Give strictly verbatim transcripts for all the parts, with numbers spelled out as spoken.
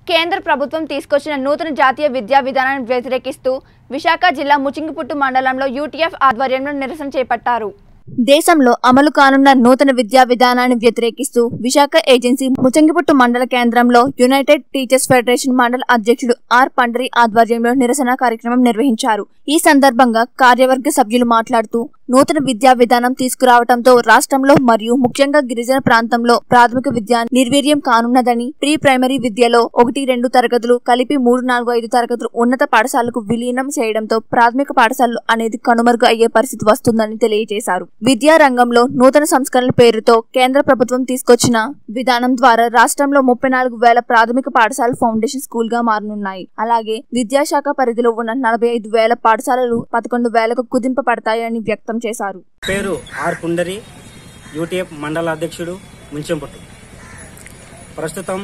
కేంద్ర ప్రభుత్వం తీసుకొచ్చిన నూతన జాతీయ విద్యా విధానాన్ని వ్యతిరేకిస్తూ విశాఖ జిల్లా ముచింగిపుట్టు మండలంలో యూటీఎఫ్ ఆధ్వర్యంలో నిరసన చేపట్టారు. దేశంలో అమలు కానున్న నూతన విద్యా విధానాన్ని వ్యతిరేకిస్తూ విశాఖ ఏజెన్సీ ముచంగిపుట్టు మండల కేంద్రంలో యునైటెడ్ టీచర్స్ ఫెడరేషన్ మండల అధ్యక్షుడు ఆర్ పండరి ఆధ్వర్యంలో నిరసన కార్యక్రమం నిర్వహించారు. ఈ సందర్భంగా కార్యవర్గ సభ్యులు మాట్లాడుతూ నూతన విద్యా విధానం తీసుకురావడంతో రాష్ట్రంలో మరియు ముఖ్యంగా గిరిజన ప్రాంతంలో ప్రాథమిక విద్య నిర్వీర్యం కానున్నదని, ప్రీ ప్రైమరీ విద్యలో ఒకటి రెండు తరగతులు కలిపి మూడు నాలుగు ఐదు తరగతులు ఉన్నత పాఠశాలకు విలీనం చేయడంతో ప్రాథమిక పాఠశాలలు అనేది కనుమరుగు అయ్యే పరిస్థితి వస్తుందని తెలియజేశారు. విద్యా రంగంలో నూతన సంస్కరణల పేరుతో కేంద్ర ప్రభుత్వం తీసుకొచ్చిన విధానం ద్వారా రాష్ట్రంలో ముప్పై నాలుగు వేల ప్రాథమిక పాఠశాలలు ఫౌండేషన్ స్కూల్ గా మారనున్నాయి. అలాగే విద్యాశాఖ పరిధిలో ఉన్న నలభై ఐదు వేల పాఠశాలలు పదకొండు వేలకు కుదింపబడతాయని వ్యక్తం చేశారు. పేరు ఆర్ పుండరి, యూటీఎఫ్ మండల అధ్యక్షుడు, ముంచెంపుట్టు. ప్రస్తుతం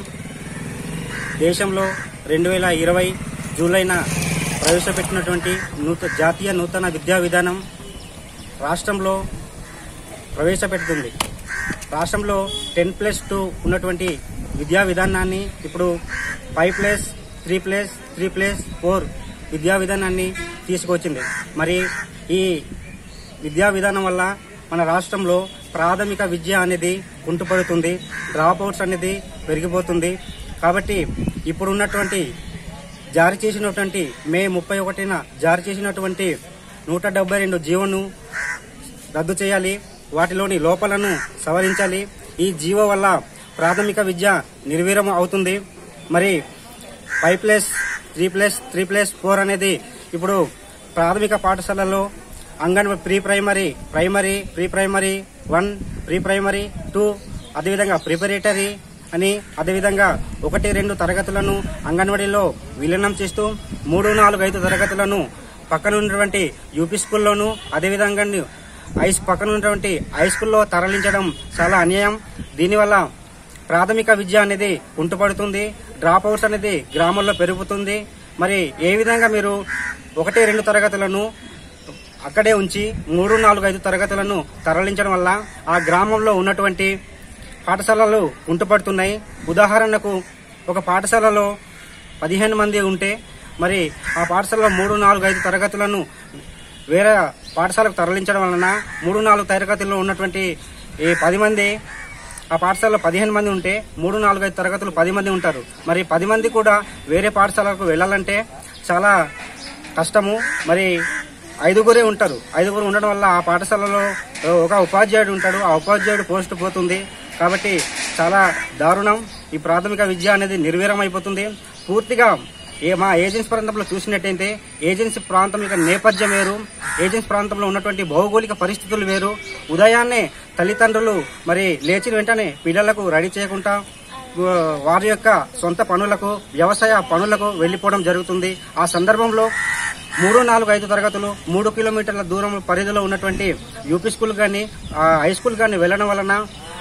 దేశంలో రెండు వేల ఇరవై జూలైన ప్రవేశపెట్టినటువంటి నూతన జాతీయ నూతన విద్యా విధానం రాష్ట్రంలో ప్రవేశపెడుతుంది. రాష్ట్రంలో టెన్ ప్లస్ టూ ఉన్నటువంటి విద్యా విధానాన్ని ఇప్పుడు five plus three plus three plus four విద్యా విధానాన్ని తీసుకొచ్చింది. మరి ఈ విద్యా విధానం వల్ల మన రాష్ట్రంలో ప్రాథమిక విద్య అనేది కుంటుపడుతుంది, డ్రాప్ అవుట్స్ అనేది పెరిగిపోతుంది. కాబట్టి ఇప్పుడు ఉన్నటువంటి జారీ చేసినటువంటి మే ముప్పై ఒకటిన జారీ చేసినటువంటి నూట డెబ్బై రెండు జీవోను రద్దు చేయాలి, వాటిలోని లోపాలను సవరించాలి. ఈ జీవో వల్ల ప్రాథమిక విద్య నిర్వీర్యం అవుతుంది. మరి five plus three plus three plus four అనేది ఇప్పుడు ప్రాథమిక పాఠశాలలో anganwadi pre primary primary pre primary one pre primary two అదేవిధంగా ప్రిపరేటరీ అని అదేవిధంగా ఒకటి రెండు తరగతులను అంగన్వాడీలో విలీనం చేస్తూ మూడు నాలుగు ఐదు తరగతులను పక్కన ఉన్నటువంటి యూపీ స్కూల్లోను అదేవిధంగా హై పక్కన ఉన్నటువంటి హై స్కూల్లో తరలించడం చాలా అన్యాయం. దీనివల్ల ప్రాథమిక విద్య అనేది కుంటుపడుతుంది, డ్రాప్ అవుట్స్ అనేది గ్రామాల్లో పెరుగుతుంది. మరి ఏ విధంగా మీరు ఒకటి రెండు తరగతులను అక్కడే ఉంచి మూడు నాలుగు ఐదు తరగతులను తరలించడం వల్ల ఆ గ్రామంలో ఉన్నటువంటి పాఠశాలలు కుంటుపడుతున్నాయి. ఉదాహరణకు ఒక పాఠశాలలో పదిహేను మంది ఉంటే మరి ఆ పాఠశాలలో మూడు నాలుగు ఐదు తరగతులను వేరే పాఠశాలకు తరలించడం వలన మూడు నాలుగు తరగతుల్లో ఉన్నటువంటి ఈ పది మంది ఆ పాఠశాలలో పదిహేను మంది ఉంటే మూడు నాలుగు ఐదు తరగతులు పది మంది ఉంటారు. మరి పది మంది కూడా వేరే పాఠశాలకు వెళ్లాలంటే చాలా కష్టము. మరి ఐదుగురే ఉంటారు. ఐదుగురు ఉండడం వల్ల ఆ పాఠశాలలో ఒక ఉపాధ్యాయుడు ఉంటాడు, ఆ ఉపాధ్యాయుడు పోస్ట్ పోతుంది. కాబట్టి చాలా దారుణం. ఈ ప్రాథమిక విద్య అనేది నిర్వీర్యం అయిపోతుంది పూర్తిగా. ఏ మా ఏజెన్సీ ప్రాంతంలో చూసినట్టయితే ఏజెన్సీ ప్రాంతం యొక్క నేపథ్యం వేరు, ఏజెన్సీ ప్రాంతంలో ఉన్నటువంటి భౌగోళిక పరిస్థితులు వేరు. ఉదయాన్నే తల్లిదండ్రులు మరి లేచిన వెంటనే పిల్లలకు రెడీ చేయకుండా వారి యొక్క సొంత పనులకు వ్యవసాయ పనులకు వెళ్లిపోవడం జరుగుతుంది. ఆ సందర్భంలో మూడు నాలుగు ఐదు తరగతులు మూడు కిలోమీటర్ల దూరం పరిధిలో ఉన్నటువంటి యూపీ స్కూల్ కానీ హై స్కూల్ కానీ వెళ్లడం వలన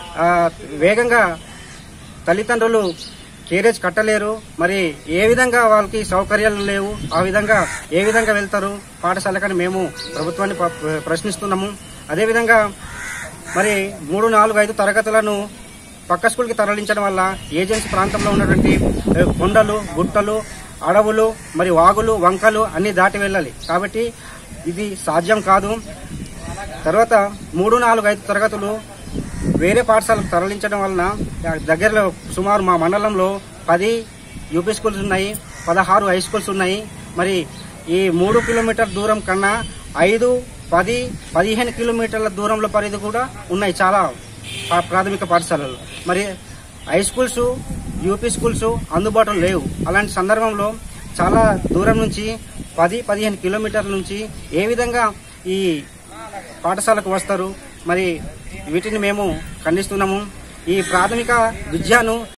వేగంగా తల్లిదండ్రులు కేరేజ్ కట్టలేరు. మరి ఏ విధంగా వాళ్ళకి సౌకర్యాలు లేవు, ఆ విధంగా ఏ విధంగా వెళ్తారు పాఠశాలకని మేము ప్రభుత్వాన్ని ప్రశ్నిస్తున్నాము. అదేవిధంగా మరి మూడు నాలుగు ఐదు తరగతులను పక్క స్కూల్కి తరలించడం వల్ల ఏజెన్సీ ప్రాంతంలో ఉన్నటువంటి కొండలు, గుట్టలు, అడవులు, మరి వాగులు, వంకలు అన్ని దాటి వెళ్ళాలి. కాబట్టి ఇది సాధ్యం కాదు. తర్వాత మూడు నాలుగు ఐదు తరగతులు వేరే పాఠశాలకు తరలించడం వలన దగ్గరలో సుమారు మా మండలంలో పది యూపీ స్కూల్స్ ఉన్నాయి, పదహారు హై స్కూల్స్ ఉన్నాయి. మరి ఈ మూడు కిలోమీటర్ దూరం కన్నా ఐదు పది పదిహేను కిలోమీటర్ల దూరంలో పరిధి కూడా ఉన్నాయి చాలా ప్రాథమిక పాఠశాలలు. మరి హై స్కూల్స్ యూపీ స్కూల్స్ అందుబాటులో లేవు. అలాంటి సందర్భంలో చాలా దూరం నుంచి పది పదిహేను కిలోమీటర్ల నుంచి ఏ విధంగా ఈ పాఠశాలకు వస్తారు? మరి వీటిని మేము ఖండిస్తున్నాము. ఈ ప్రాథమిక విద్యను